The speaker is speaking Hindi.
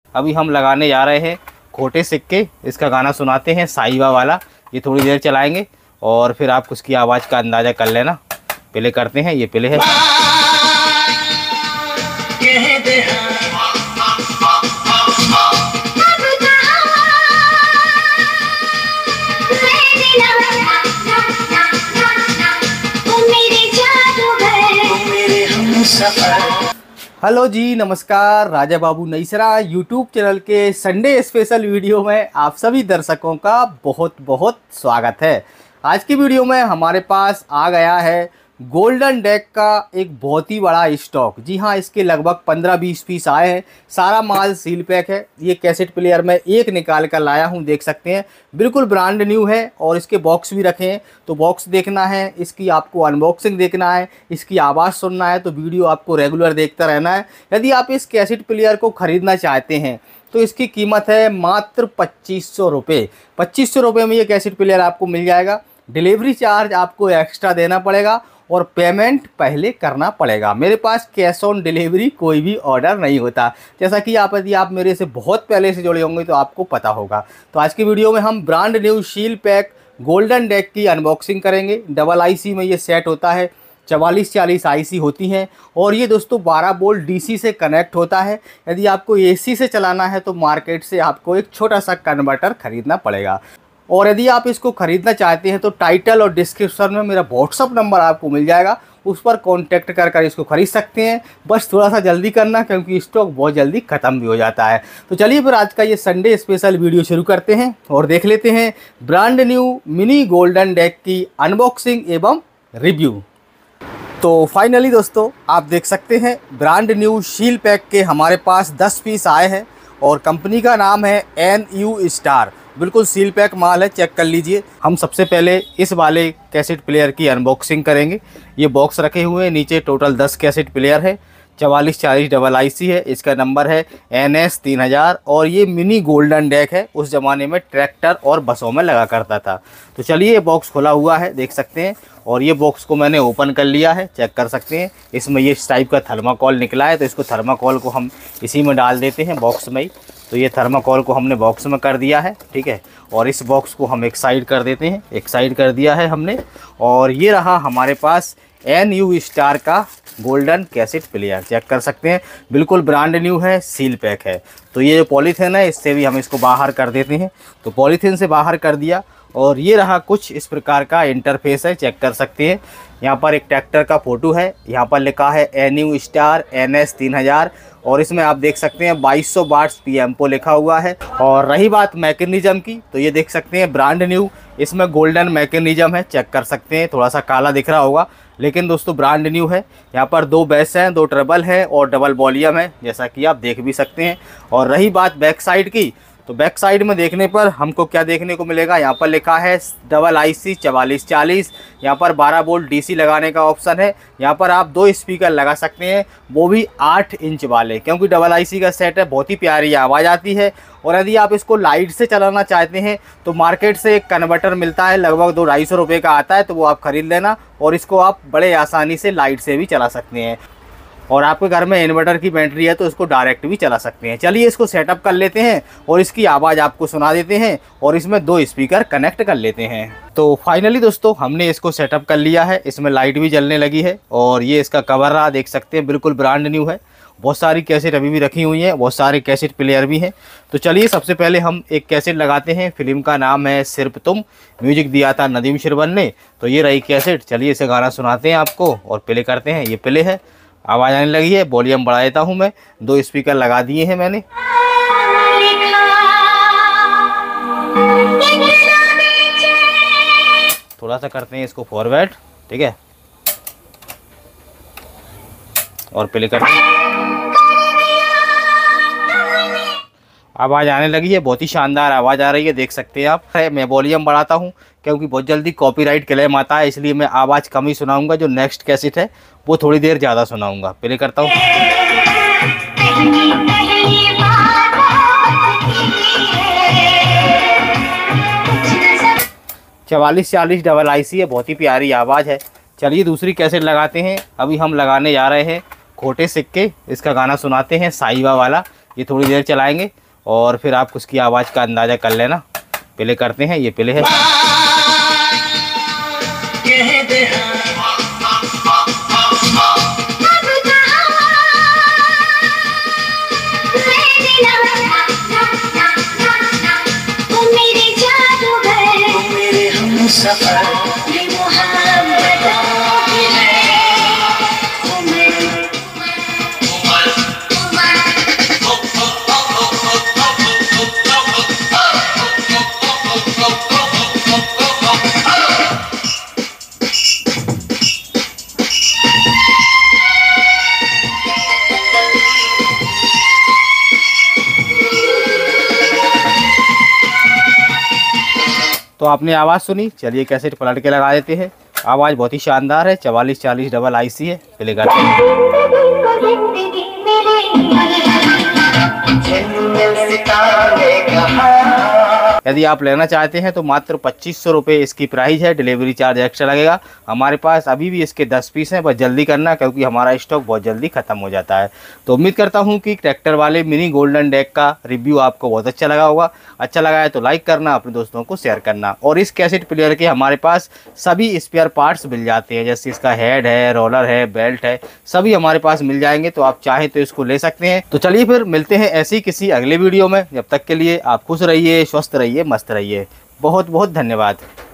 अभी हम लगाने जा रहे हैं खोटे सिक्के। इसका गाना सुनाते हैं साईबा वाला। ये थोड़ी देर चलाएंगे और फिर आप उसकी आवाज़ का अंदाज़ा कर लेना। प्ले करते हैं, ये प्ले है। हेलो जी, नमस्कार। राजा बाबू नईसरा यूट्यूब चैनल के संडे स्पेशल वीडियो में आप सभी दर्शकों का बहुत बहुत स्वागत है। आज की वीडियो में हमारे पास आ गया है गोल्डन डेक का एक बहुत ही बड़ा स्टॉक। जी हाँ, इसके लगभग 15-20 पीस आए हैं। सारा माल सील पैक है। ये कैसेट प्लेयर में एक निकाल कर लाया हूँ, देख सकते हैं बिल्कुल ब्रांड न्यू है। और इसके बॉक्स भी रखे हैं, तो बॉक्स देखना है, इसकी आपको अनबॉक्सिंग देखना है, इसकी आवाज़ सुनना है, तो वीडियो आपको रेगुलर देखता रहना है। यदि आप इस कैसेट प्लेयर को ख़रीदना चाहते हैं तो इसकी कीमत है मात्र 2500 रुपये। 2500 रुपये में ये कैसेट प्लेयर आपको मिल जाएगा। डिलीवरी चार्ज आपको एक्स्ट्रा देना पड़ेगा और पेमेंट पहले करना पड़ेगा। मेरे पास कैश ऑन डिलीवरी कोई भी ऑर्डर नहीं होता, जैसा कि यदि आप मेरे से बहुत पहले से जुड़े होंगे तो आपको पता होगा। तो आज की वीडियो में हम brand new seal pack golden deck की अनबॉक्सिंग करेंगे। डबल आईसी में ये सेट होता है, 4440 आईसी होती हैं और ये दोस्तों 12 वोल्ट डीसी से कनेक्ट होता है। यदि आपको एसी से चलाना है तो मार्केट से आपको एक छोटा सा कन्वर्टर खरीदना पड़ेगा। और यदि आप इसको ख़रीदना चाहते हैं तो टाइटल और डिस्क्रिप्शन में मेरा व्हाट्सअप नंबर आपको मिल जाएगा, उस पर कांटेक्ट कर इसको ख़रीद सकते हैं। बस थोड़ा सा जल्दी करना, क्योंकि स्टॉक बहुत जल्दी ख़त्म भी हो जाता है। तो चलिए फिर आज का ये संडे स्पेशल वीडियो शुरू करते हैं और देख लेते हैं brand new mini golden deck की अनबॉक्सिंग एवं रिव्यू। तो फाइनली दोस्तों आप देख सकते हैं ब्रांड न्यू सील पैक के हमारे पास 10 पीस आए हैं और कंपनी का नाम है NU स्टार। बिल्कुल सील पैक माल है, चेक कर लीजिए। हम सबसे पहले इस वाले कैसेट प्लेयर की अनबॉक्सिंग करेंगे। ये बॉक्स रखे हुए हैं, नीचे टोटल 10 कैसेट प्लेयर है। 4440 डबल आईसी है, इसका नंबर है NS 3000 और ये मिनी गोल्डन डेक है। उस ज़माने में ट्रैक्टर और बसों में लगा करता था। तो चलिए, ये बॉक्स खुला हुआ है, देख सकते हैं। और ये बॉक्स को मैंने ओपन कर लिया है, चेक कर सकते हैं। इसमें ये इस टाइप का थर्माकोल निकला है, तो इसको थर्माकोल को हम इसी में डाल देते हैं बॉक्स में ही। तो ये थर्माकोल को हमने बॉक्स में कर दिया है, ठीक है। और इस बॉक्स को हम एक साइड कर देते हैं, एक साइड कर दिया है हमने। और ये रहा हमारे पास NU स्टार का गोल्डन कैसेट प्लेयर, चेक कर सकते हैं। बिल्कुल ब्रांड न्यू है, सील पैक है। तो ये जो पॉलीथीन है, इससे भी हम इसको बाहर कर देते हैं। तो पॉलीथीन से बाहर कर दिया और ये रहा कुछ इस प्रकार का इंटरफेस है, चेक कर सकते हैं। यहाँ पर एक ट्रैक्टर का फ़ोटो है, यहाँ पर लिखा है NU स्टार NS 3000 और इसमें आप देख सकते हैं 2200 वाट्स पीएमओ लिखा हुआ है। और रही बात मैकेनिज़्म की, तो ये देख सकते हैं ब्रांड न्यू, इसमें गोल्डन मैकेनिज़्म है, चेक कर सकते हैं। थोड़ा सा काला दिख रहा होगा, लेकिन दोस्तों ब्रांड न्यू है। यहाँ पर 2 बेस हैं, 2 ट्रबल है और डबल वॉल्यूम है, जैसा कि आप देख भी सकते हैं। और रही बात बैक साइड की, तो बैक साइड में देखने पर हमको क्या देखने को मिलेगा, यहाँ पर लिखा है डबल आईसी 4440। यहाँ पर 12 वोल्ट डीसी लगाने का ऑप्शन है। यहाँ पर आप 2 स्पीकर लगा सकते हैं, वो भी 8 इंच वाले, क्योंकि डबल आईसी का सेट है, बहुत ही प्यारी आवाज़ आती है। और यदि आप इसको लाइट से चलाना चाहते हैं तो मार्केट से एक कन्वर्टर मिलता है, लगभग 200-250 रुपये का आता है, तो वो आप ख़रीद लेना और इसको आप बड़े आसानी से लाइट से भी चला सकते हैं। और आपके घर में इन्वर्टर की बैटरी है तो इसको डायरेक्ट भी चला सकते हैं। चलिए इसको सेटअप कर लेते हैं और इसकी आवाज़ आपको सुना देते हैं और इसमें 2 स्पीकर कनेक्ट कर लेते हैं। तो फाइनली दोस्तों हमने इसको सेटअप कर लिया है। इसमें लाइट भी जलने लगी है और ये इसका कवर रहा, देख सकते हैं बिल्कुल ब्रांड न्यू है। बहुत सारी कैसेट अभी भी रखी हुई हैं, बहुत सारे कैसेट प्लेयर भी हैं। तो चलिए सबसे पहले हम एक कैसेट लगाते हैं। फिल्म का नाम है सिर्फ तुम, म्यूजिक दिया था नदीम शिरवन ने। तो ये रही कैसेट। चलिए इसे गाना सुनाते हैं आपको और प्ले करते हैं। ये प्ले है, आवाज़ आने लगी है, वॉल्यूम बढ़ा देता हूँ मैं। 2 स्पीकर लगा दिए हैं मैंने। थोड़ा सा करते हैं इसको फॉरवर्ड, ठीक है, और प्ले करते हैं। आवाज़ आने लगी है, बहुत ही शानदार आवाज़ आ रही है, देख सकते हैं आप। मैं वॉल्यूम बढ़ाता हूँ क्योंकि बहुत जल्दी कॉपीराइट क्लेम आता है, इसलिए मैं आवाज़ कम ही सुनाऊंगा। जो नेक्स्ट कैसेट है वो थोड़ी देर ज़्यादा सुनाऊंगा। प्ले करता हूँ। 4440 डबल आईसी है, बहुत ही प्यारी आवाज़ है। चलिए दूसरी कैसेट लगाते हैं। अभी हम लगाने जा रहे हैं खोटे सिक्के। इसका गाना सुनाते हैं साईबा वाला। ये थोड़ी देर चलाएंगे और फिर आप उसकी आवाज़ का अंदाज़ा कर लेना। पहले करते हैं, ये पहले है। तो आपने आवाज़ सुनी, चलिए कैसेट पलट के लगा देते हैं। आवाज़ बहुत ही शानदार है, 4440 डबल IC है। पहले करते हैं। यदि आप लेना चाहते हैं तो मात्र 2500 रुपये इसकी प्राइस है, डिलीवरी चार्ज एक्स्ट्रा लगेगा। हमारे पास अभी भी इसके 10 पीस हैं, बस जल्दी करना क्योंकि हमारा स्टॉक बहुत जल्दी ख़त्म हो जाता है। तो उम्मीद करता हूं कि ट्रैक्टर वाले मिनी गोल्डन डेक का रिव्यू आपको बहुत अच्छा लगा होगा। अच्छा लगा है तो लाइक करना, अपने दोस्तों को शेयर करना। और इस कैसेट प्लेयर के हमारे पास सभी स्पेयर पार्ट्स मिल जाते हैं, जैसे इसका हेड है, रोलर है, बेल्ट है, सभी हमारे पास मिल जाएंगे। तो आप चाहें तो इसको ले सकते हैं। तो चलिए फिर मिलते हैं ऐसी किसी अगले वीडियो में। जब तक के लिए आप खुश रहिए, स्वस्थ रहिए, मस्त रहिए। बहुत बहुत धन्यवाद।